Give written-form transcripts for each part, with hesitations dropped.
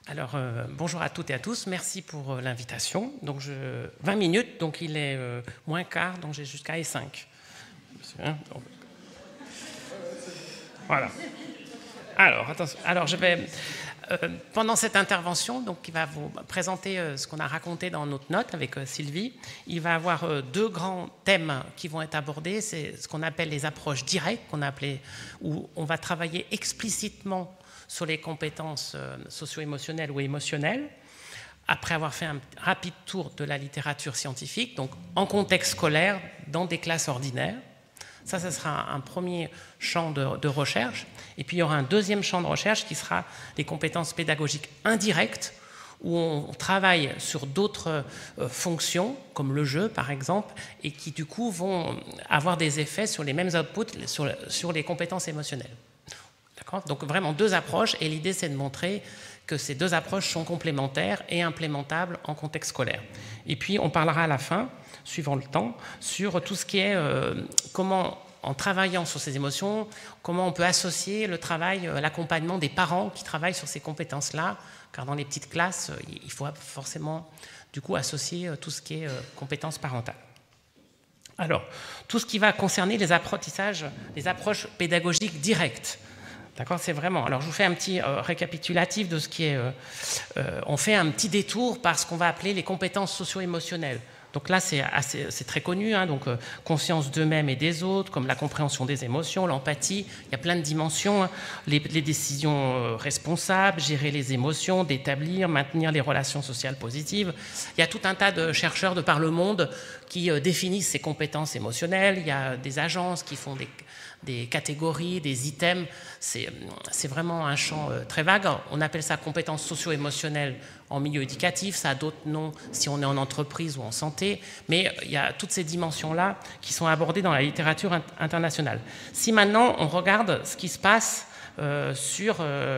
Alors, bonjour à toutes et à tous, merci pour l'invitation. Donc, 20 minutes, donc il est moins quart, donc j'ai jusqu'à E5. Voilà. Alors, attention. Alors, je vais, pendant cette intervention, donc, qui va vous présenter ce qu'on a raconté dans notre note avec Sylvie, il va y avoir deux grands thèmes qui vont être abordés. C'est ce qu'on appelle les approches directes, où on va travailler explicitement sur les compétences socio-émotionnelles ou émotionnelles, après avoir fait un rapide tour de la littérature scientifique, donc en contexte scolaire, dans des classes ordinaires. Ça sera un premier champ de recherche. Et puis, il y aura un deuxième champ de recherche qui sera les compétences pédagogiques indirectes, où on travaille sur d'autres fonctions, comme le jeu, par exemple, et qui, du coup, vont avoir des effets sur les mêmes outputs, sur les compétences émotionnelles. Donc vraiment deux approches, et l'idée c'est de montrer que ces deux approches sont complémentaires et implémentables en contexte scolaire. Et puis on parlera à la fin, suivant le temps, sur tout ce qui est comment, en travaillant sur ces émotions, comment on peut associer le travail, l'accompagnement des parents qui travaillent sur ces compétences-là, car dans les petites classes, il faut forcément du coup associer tout ce qui est compétences parentales. Alors, tout ce qui va concerner les apprentissages, les approches pédagogiques directes. D'accord, c'est vraiment. Alors, je vous fais un petit récapitulatif de ce qui est. On fait un petit détour par ce qu'on va appeler les compétences socio-émotionnelles. Donc là, c'est très connu. Donc, conscience d'eux-mêmes et des autres, comme la compréhension des émotions, l'empathie. Il y a plein de dimensions. Les décisions responsables, gérer les émotions, d'établir, maintenir les relations sociales positives. Il y a tout un tas de chercheurs de par le monde qui définissent ces compétences émotionnelles. Il y a des agences qui font des catégories, des items. C'est vraiment un champ très vague. On appelle ça compétences socio-émotionnelles en milieu éducatif. Ça a d'autres noms si on est en entreprise ou en santé. Mais il y a toutes ces dimensions-là qui sont abordées dans la littérature internationale. Si maintenant on regarde ce qui se passe sur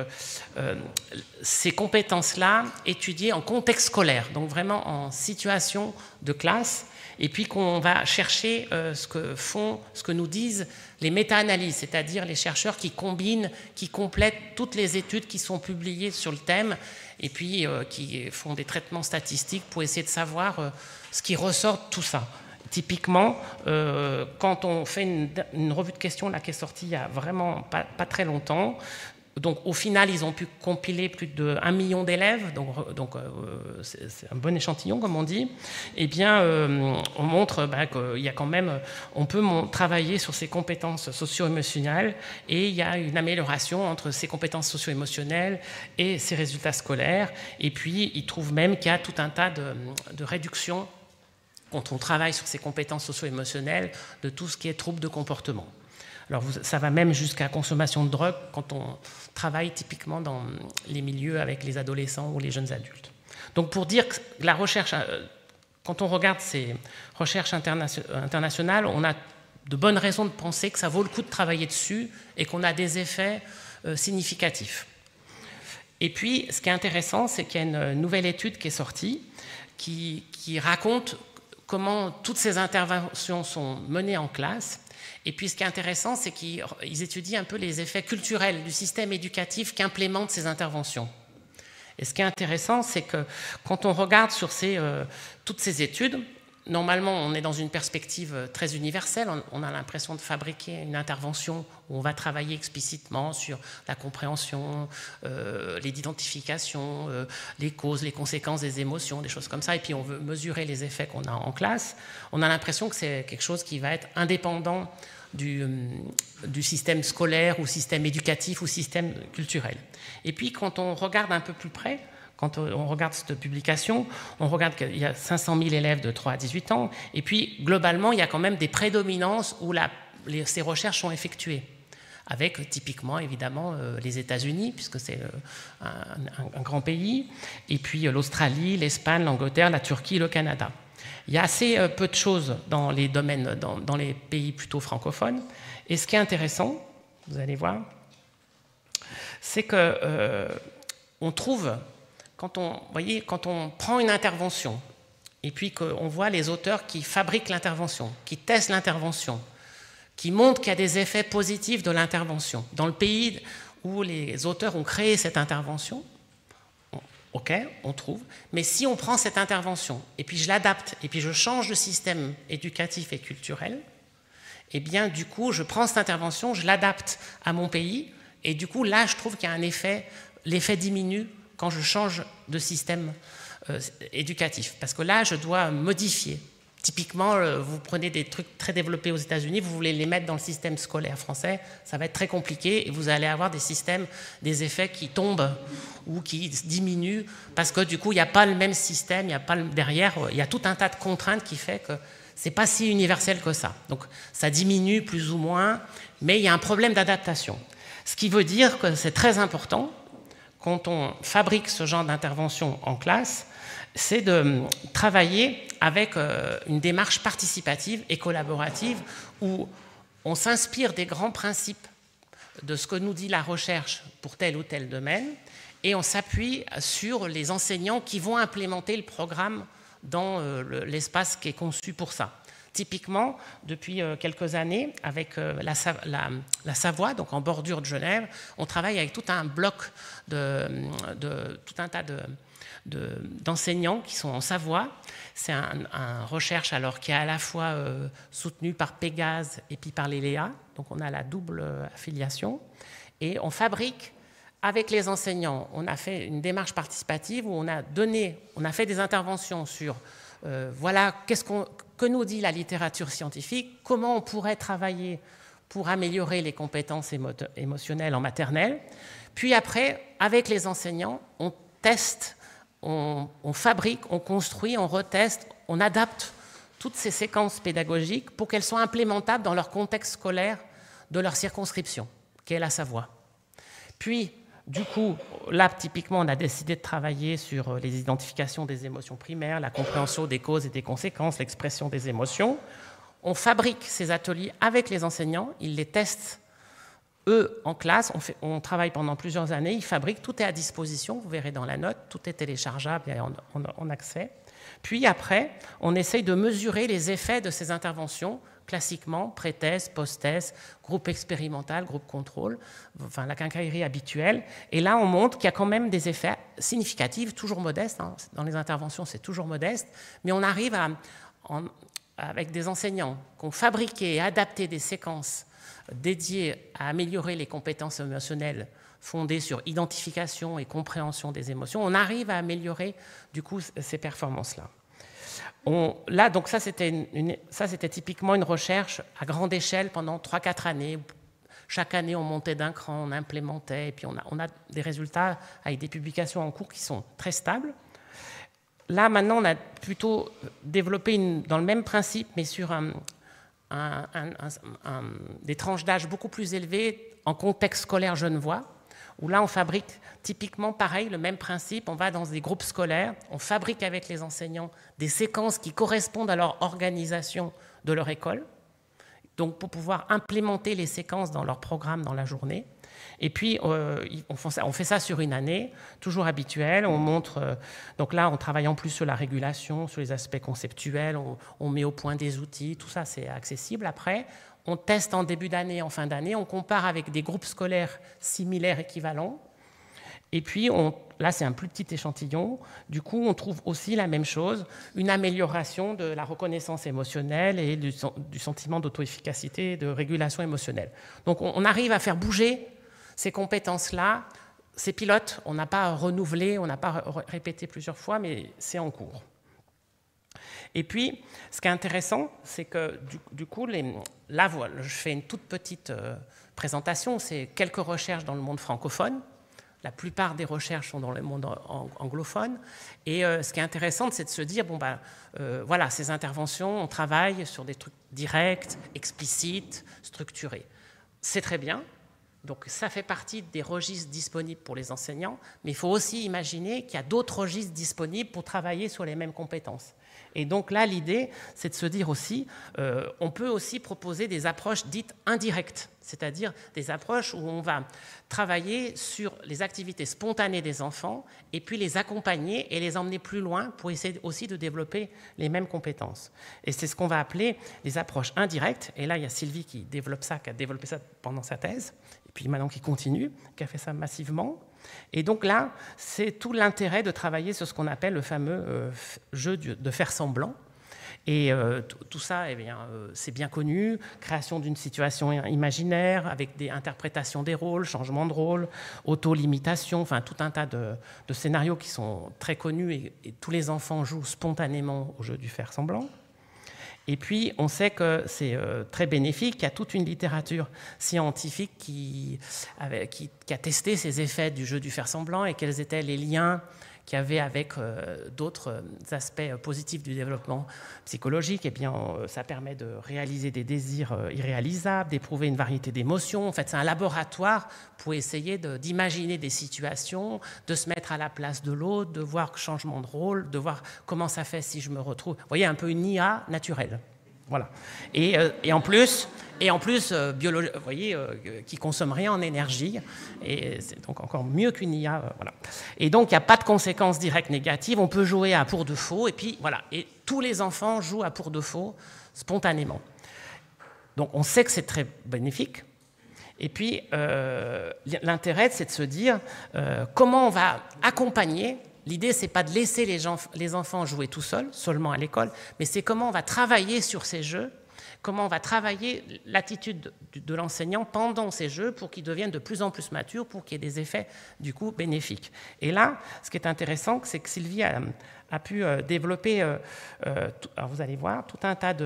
ces compétences-là étudiées en contexte scolaire, donc vraiment en situation de classe, et puis qu'on va chercher ce que nous disent les méta-analyses, c'est-à-dire les chercheurs qui combinent, qui complètent toutes les études qui sont publiées sur le thème, et puis qui font des traitements statistiques pour essayer de savoir ce qui ressort de tout ça. Typiquement, quand on fait une revue de questions là, qui est sortie il y a vraiment pas très longtemps, donc au final, ils ont pu compiler plus de 1 million d'élèves, donc c'est un bon échantillon, comme on dit. Eh bien, on montre qu'il y a quand même, on peut travailler sur ces compétences socio-émotionnelles, et il y a une amélioration entre ces compétences socio-émotionnelles et ces résultats scolaires. Et puis, ils trouvent même qu'il y a tout un tas de réductions quand on travaille sur ces compétences socio-émotionnelles de tout ce qui est troubles de comportement. Alors, ça va même jusqu'à consommation de drogue quand on travaille typiquement dans les milieux avec les adolescents ou les jeunes adultes. Donc, pour dire que la recherche, quand on regarde ces recherches internationales, on a de bonnes raisons de penser que ça vaut le coup de travailler dessus et qu'on a des effets significatifs. Et puis, ce qui est intéressant, c'est qu'il y a une nouvelle étude qui est sortie qui raconte comment toutes ces interventions sont menées en classe. Et puis ce qui est intéressant, c'est qu'ils étudient un peu les effets culturels du système éducatif qui implémente ces interventions. Et ce qui est intéressant, c'est que quand on regarde sur toutes ces études, normalement on est dans une perspective très universelle, on a l'impression de fabriquer une intervention où on va travailler explicitement sur la compréhension, l'identification, les causes, les conséquences des émotions, des choses comme ça, et puis on veut mesurer les effets qu'on a en classe. On a l'impression que c'est quelque chose qui va être indépendant du système scolaire ou système éducatif ou système culturel. Et puis quand on regarde un peu plus près, quand on regarde cette publication, on regarde qu'il y a 500 000 élèves de 3 à 18 ans, et puis globalement, il y a quand même des prédominances où ces recherches sont effectuées, avec typiquement, évidemment, les États-Unis, puisque c'est un grand pays, et puis l'Australie, l'Espagne, l'Angleterre, la Turquie, le Canada. Il y a assez peu de choses dans les domaines, dans les pays plutôt francophones, et ce qui est intéressant, vous allez voir, c'est qu'on trouve... Quand on prend une intervention et puis qu'on voit les auteurs qui fabriquent l'intervention, qui testent l'intervention, qui montrent qu'il y a des effets positifs de l'intervention, dans le pays où les auteurs ont créé cette intervention, ok, on trouve. Mais si on prend cette intervention et puis je l'adapte et puis je change de système éducatif et culturel, eh bien, du coup, je prends cette intervention, je l'adapte à mon pays et du coup, là, je trouve qu'il y a un effet, l'effet diminue quand je change de système éducatif. Parce que là, je dois modifier. Typiquement, vous prenez des trucs très développés aux États-Unis, vous voulez les mettre dans le système scolaire français, ça va être très compliqué et vous allez avoir des systèmes, des effets qui tombent ou qui diminuent parce que du coup, il n'y a pas le même système, il n'y a pas derrière, il y a tout un tas de contraintes qui fait que c'est pas si universel que ça. Donc, ça diminue plus ou moins, mais il y a un problème d'adaptation. Ce qui veut dire que c'est très important quand on fabrique ce genre d'intervention en classe, c'est de travailler avec une démarche participative et collaborative où on s'inspire des grands principes de ce que nous dit la recherche pour tel ou tel domaine et on s'appuie sur les enseignants qui vont implémenter le programme dans l'espace qui est conçu pour ça. Typiquement, depuis quelques années, avec la Savoie, donc en bordure de Genève, on travaille avec tout un bloc tout un tas d'enseignants qui sont en Savoie. C'est un recherche alors qui est à la fois soutenu par Pégase et puis par l'ELEA, donc on a la double affiliation, et on fabrique avec les enseignants, on a fait une démarche participative où on a fait des interventions sur voilà que nous dit la littérature scientifique, comment on pourrait travailler pour améliorer les compétences émotionnelles en maternelle. Puis après, avec les enseignants, on teste, on fabrique, on construit, on reteste, on adapte toutes ces séquences pédagogiques pour qu'elles soient implémentables dans leur contexte scolaire de leur circonscription, qui est la Savoie. Puis, du coup, là, typiquement, on a décidé de travailler sur les identifications des émotions primaires, la compréhension des causes et des conséquences, l'expression des émotions. On fabrique ces ateliers avec les enseignants, ils les testent, eux, en classe. On travaille pendant plusieurs années, ils fabriquent, tout est à disposition, vous verrez dans la note, tout est téléchargeable et en accès. Puis après, on essaye de mesurer les effets de ces interventions, classiquement, pré-thèse, post-thèse, groupe expérimental, groupe contrôle, enfin la quincaillerie habituelle. Et là, on montre qu'il y a quand même des effets significatifs, toujours modestes. Hein. Dans les interventions, c'est toujours modeste. Mais on arrive avec des enseignants qui ont fabriqué et adapté des séquences dédiées à améliorer les compétences émotionnelles fondées sur identification et compréhension des émotions. On arrive à améliorer, du coup, ces performances-là. Là, donc ça, c'était typiquement une recherche à grande échelle pendant 3-4 années. Chaque année, on montait d'un cran, on implémentait, et puis on a des résultats avec des publications en cours qui sont très stables. Là, maintenant, on a plutôt développé dans le même principe, mais sur des tranches d'âge beaucoup plus élevées, en contexte scolaire genevois, où là, on fabrique typiquement pareil, le même principe, on va dans des groupes scolaires, on fabrique avec les enseignants des séquences qui correspondent à leur organisation de leur école, donc pour pouvoir implémenter les séquences dans leur programme dans la journée. Et puis, on fait ça sur une année, toujours habituel, on montre, donc là, on travaille en plus sur la régulation, sur les aspects conceptuels, on met au point des outils, tout ça, c'est accessible. Après, on teste en début d'année, en fin d'année, on compare avec des groupes scolaires similaires, équivalents. Et puis, là, c'est un plus petit échantillon. Du coup, on trouve aussi la même chose, une amélioration de la reconnaissance émotionnelle et du sentiment d'auto-efficacité, de régulation émotionnelle. Donc, on arrive à faire bouger ces compétences-là. Ces pilotes, on n'a pas renouvelé, on n'a pas répété plusieurs fois, mais c'est en cours. Et puis, ce qui est intéressant, c'est que du coup, là, voilà, je fais une toute petite présentation. C'est quelques recherches dans le monde francophone. La plupart des recherches sont dans le monde anglophone. Et ce qui est intéressant, c'est de se dire, voilà, ces interventions, on travaille sur des trucs directs, explicites, structurés. C'est très bien. Donc ça fait partie des registres disponibles pour les enseignants, mais il faut aussi imaginer qu'il y a d'autres registres disponibles pour travailler sur les mêmes compétences. Et donc là, l'idée, c'est de se dire aussi, on peut aussi proposer des approches dites indirectes, c'est-à-dire des approches où on va travailler sur les activités spontanées des enfants et puis les accompagner et les emmener plus loin pour essayer aussi de développer les mêmes compétences. Et c'est ce qu'on va appeler les approches indirectes. Et là, il y a Sylvie qui a développé ça pendant sa thèse, et puis maintenant qui continue, qui a fait ça massivement. Et donc là, c'est tout l'intérêt de travailler sur ce qu'on appelle le fameux jeu de faire semblant. Et tout ça, eh bien, c'est bien connu, création d'une situation imaginaire avec des interprétations des rôles, changement de rôle, auto-limitation, enfin tout un tas de scénarios qui sont très connus et tous les enfants jouent spontanément au jeu du faire semblant. Et puis, on sait que c'est très bénéfique. Il y a toute une littérature scientifique qui a testé ces effets du jeu du faire semblant et quels étaient les liens qu'il y avait avec d'autres aspects positifs du développement psychologique. Eh bien, ça permet de réaliser des désirs irréalisables, d'éprouver une variété d'émotions. En fait, c'est un laboratoire pour essayer d'imaginer des situations, de se mettre à la place de l'autre, de voir le changement de rôle, de voir comment ça fait si je me retrouve. Vous voyez, un peu une IA naturelle. Voilà. Et en plus, vous voyez, qui consomme rien en énergie, et c'est donc encore mieux qu'une IA. Voilà. Et donc, il n'y a pas de conséquences directes négatives. On peut jouer à pour de faux, et puis voilà. Et tous les enfants jouent à pour de faux spontanément. Donc, on sait que c'est très bénéfique. Et puis, l'intérêt, c'est de se dire comment on va accompagner. L'idée, ce n'est pas de laisser les enfants jouer tout seuls, seulement à l'école, mais c'est comment on va travailler sur ces jeux, comment on va travailler l'attitude de l'enseignant pendant ces jeux pour qu'ils deviennent de plus en plus matures, pour qu'il y ait des effets, du coup, bénéfiques. Et là, ce qui est intéressant, c'est que Sylvie a pu développer, alors vous allez voir, tout un tas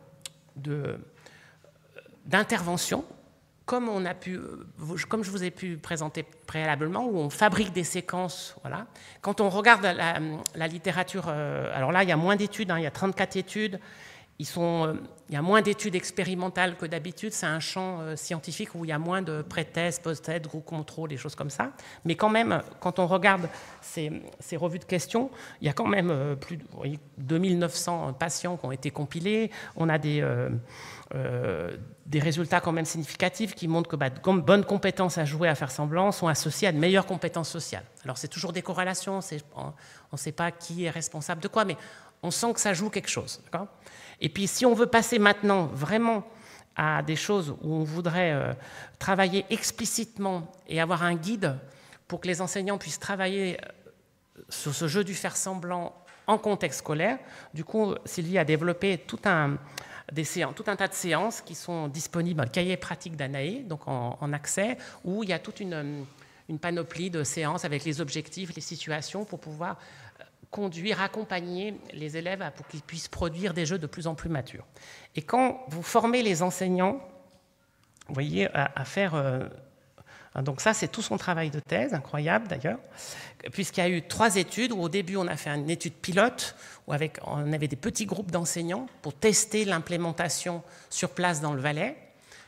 d'interventions, comme je vous ai pu présenter préalablement, où on fabrique des séquences. Voilà. Quand on regarde la littérature, alors là, il y a moins d'études, il y a 34 études, il y a moins d'études expérimentales que d'habitude, c'est un champ scientifique où il y a moins de pré-thèse, post-thèse, groupe contrôle, des choses comme ça. Mais quand même, quand on regarde ces revues de questions, il y a quand même plus de 2900 patients qui ont été compilés. On a des résultats quand même significatifs qui montrent que de bonnes compétences à jouer, à faire semblant, sont associées à de meilleures compétences sociales. Alors c'est toujours des corrélations, on ne sait pas qui est responsable de quoi, mais on sent que ça joue quelque chose. D'accord ? Et puis si on veut passer maintenant vraiment à des choses où on voudrait travailler explicitement et avoir un guide pour que les enseignants puissent travailler sur ce jeu du faire semblant en contexte scolaire, du coup Sylvie a développé tout un tas de séances qui sont disponibles dans le cahier pratique d'Anaé, donc en accès, où il y a toute une panoplie de séances avec les objectifs, les situations pour pouvoir conduire, accompagner les élèves pour qu'ils puissent produire des jeux de plus en plus matures. Et quand vous formez les enseignants, vous voyez, à faire... donc ça, c'est tout son travail de thèse, incroyable d'ailleurs, puisqu'il y a eu 3 études, où au début on a fait une étude pilote, où on avait des petits groupes d'enseignants pour tester l'implémentation sur place dans le Valais,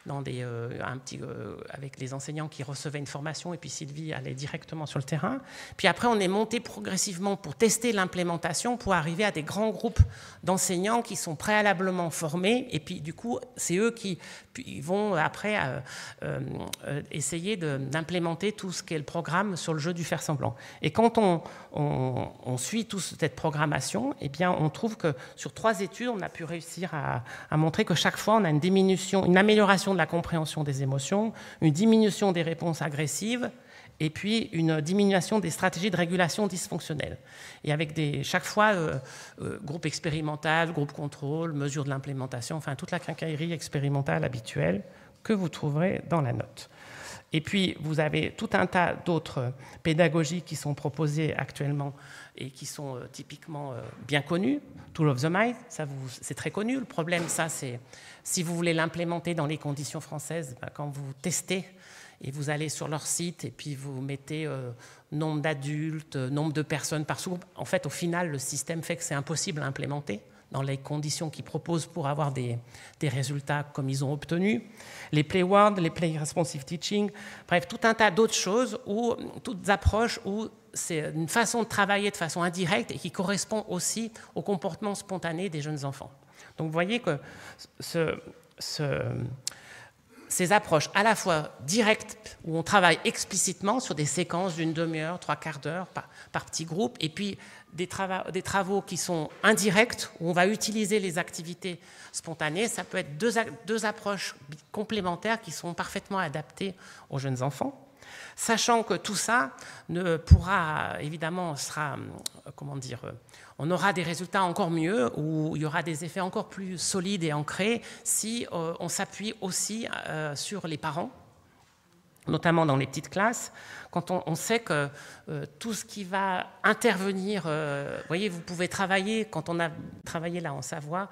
avec les enseignants qui recevaient une formation, et puis Sylvie allait directement sur le terrain. Puis après, on est monté progressivement pour tester l'implémentation, pour arriver à des grands groupes d'enseignants qui sont préalablement formés, et puis du coup, c'est eux qui vont après essayer d'implémenter tout ce qu'est le programme sur le jeu du faire semblant. Et quand on suit toute cette programmation, eh bien, on trouve que sur 3 études, on a pu réussir à montrer que chaque fois, on a une amélioration de la compréhension des émotions, une diminution des réponses agressives, et puis une diminution des stratégies de régulation dysfonctionnelles. Et avec chaque fois, groupe expérimental, groupe contrôle, mesure de l'implémentation, enfin toute la quincaillerie expérimentale habituelle que vous trouverez dans la note. Et puis, vous avez tout un tas d'autres pédagogies qui sont proposées actuellement et qui sont typiquement bien connues. Tool of the Mind, c'est très connu. Le problème, ça, c'est si vous voulez l'implémenter dans les conditions françaises, quand vous testez et vous allez sur leur site et puis vous mettez nombre d'adultes, nombre de personnes par sous-groupe, en fait, au final, le système fait que c'est impossible à implémenter dans les conditions qu'ils proposent pour avoir des résultats comme ils ont obtenu. Les play world, les play responsive teaching, bref, tout un tas d'autres choses, toutes approches où c'est une façon de travailler de façon indirecte et qui correspond aussi au comportement spontané des jeunes enfants. Donc vous voyez que ces approches à la fois directes, où on travaille explicitement sur des séquences d'une demi-heure, 3/4 d'heure par petit groupe, et puis des travaux qui sont indirects, où on va utiliser les activités spontanées, ça peut être deux approches complémentaires qui sont parfaitement adaptées aux jeunes enfants. Sachant que tout ça ne pourra, évidemment, on aura des résultats encore mieux, où il y aura des effets encore plus solides et ancrés si on s'appuie aussi sur les parents, notamment dans les petites classes, quand on sait que tout ce qui va intervenir, vous voyez, vous pouvez travailler, quand on a travaillé là en Savoie,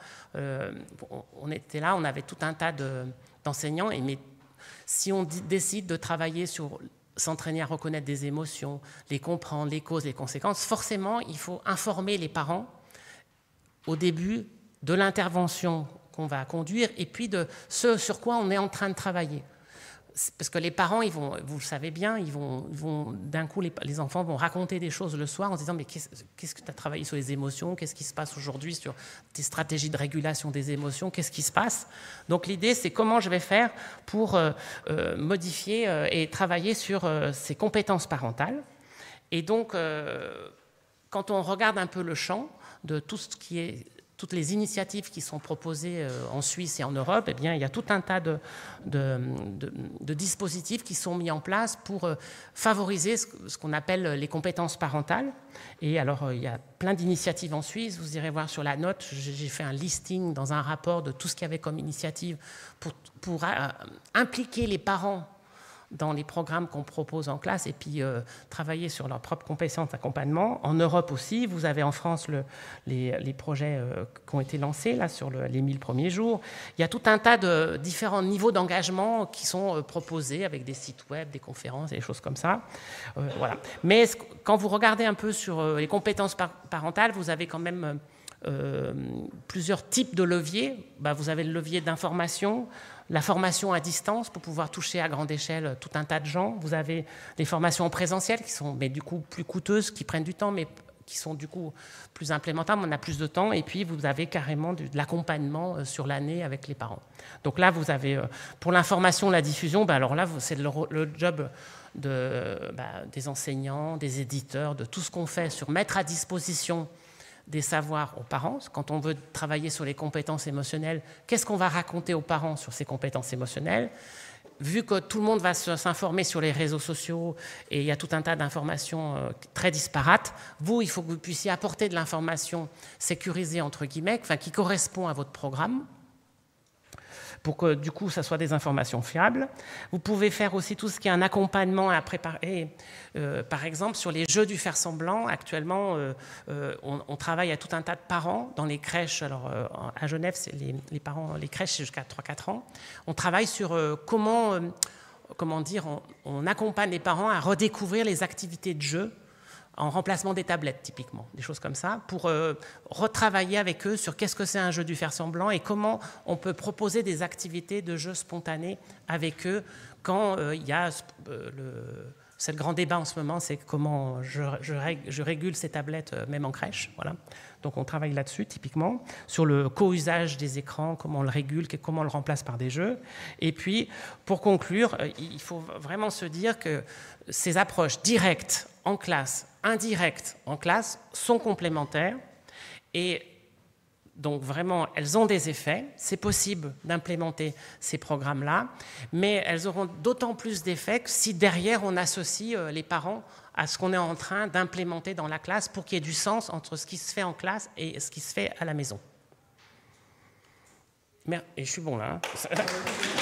on était là, on avait tout un tas d'enseignants, mais si on décide de travailler sur s'entraîner à reconnaître des émotions, les comprendre, les causes, les conséquences, forcément, il faut informer les parents au début de l'intervention qu'on va conduire et puis de ce sur quoi on est en train de travailler. Parce que les parents, vous le savez bien, ils vont d'un coup, les enfants vont raconter des choses le soir en se disant « mais qu'est-ce que tu as travaillé sur les émotions? Qu'est-ce qui se passe aujourd'hui sur tes stratégies de régulation des émotions? Qu'est-ce qui se passe ?» Donc l'idée, c'est comment je vais faire pour modifier et travailler sur ces compétences parentales. Et donc, quand on regarde un peu le champ de tout ce qui est... toutes les initiatives qui sont proposées en Suisse et en Europe, eh bien, il y a tout un tas de dispositifs qui sont mis en place pour favoriser ce qu'on appelle les compétences parentales. Et alors, il y a plein d'initiatives en Suisse. Vous irez voir sur la note, j'ai fait un listing dans un rapport de tout ce qu'il y avait comme initiative pour impliquer les parents dans les programmes qu'on propose en classe et puis travailler sur leurs propres compétences d'accompagnement. En Europe aussi, vous avez en France les projets qui ont été lancés là, sur les 1000 premiers jours. Il y a tout un tas de différents niveaux d'engagement qui sont proposés avec des sites web, des conférences et des choses comme ça. Voilà. Mais quand vous regardez un peu sur les compétences parentales, vous avez quand même plusieurs types de leviers. Vous avez le levier d'information, la formation à distance pour pouvoir toucher à grande échelle tout un tas de gens. Vous avez les formations en présentiel qui sont du coup plus coûteuses, qui prennent du temps, mais qui sont du coup plus implémentables, on a plus de temps. Et puis vous avez carrément de l'accompagnement sur l'année avec les parents. Donc là, vous avez pour l'information, la diffusion, alors là, c'est le job des enseignants, des éditeurs, de tout ce qu'on fait sur mettre à disposition des savoirs aux parents. Quand on veut travailler sur les compétences émotionnelles, qu'est-ce qu'on va raconter aux parents sur ces compétences émotionnelles? Vu que tout le monde va s'informer sur les réseaux sociaux et il y a tout un tas d'informations très disparates, il faut que vous puissiez apporter de l'information sécurisée, entre guillemets, qui correspond à votre programme, pour que du coup, ça soit des informations fiables. Vous pouvez faire aussi tout ce qui est un accompagnement à préparer. Par exemple, sur les jeux du faire semblant, actuellement, on travaille à tout un tas de parents dans les crèches. Alors, à Genève, c'est les crèches, c'est jusqu'à 3-4 ans. On travaille sur comment dire, on accompagne les parents à redécouvrir les activités de jeu en remplacement des tablettes, typiquement, des choses comme ça, pour retravailler avec eux sur qu'est-ce que c'est un jeu du faire semblant et comment on peut proposer des activités de jeu spontanées avec eux quand il y a c'est le grand débat en ce moment, c'est comment je régule ces tablettes même en crèche. Voilà. Donc on travaille là-dessus, typiquement, sur le co-usage des écrans, comment on le régule, comment on le remplace par des jeux. Et puis, pour conclure, il faut vraiment se dire que ces approches directes en classe, indirectes en classe, sont complémentaires et donc vraiment, elles ont des effets. C'est possible d'implémenter ces programmes-là, mais elles auront d'autant plus d'effets que si derrière on associe les parents à ce qu'on est en train d'implémenter dans la classe pour qu'il y ait du sens entre ce qui se fait en classe et ce qui se fait à la maison. Et je suis bon là. Hein.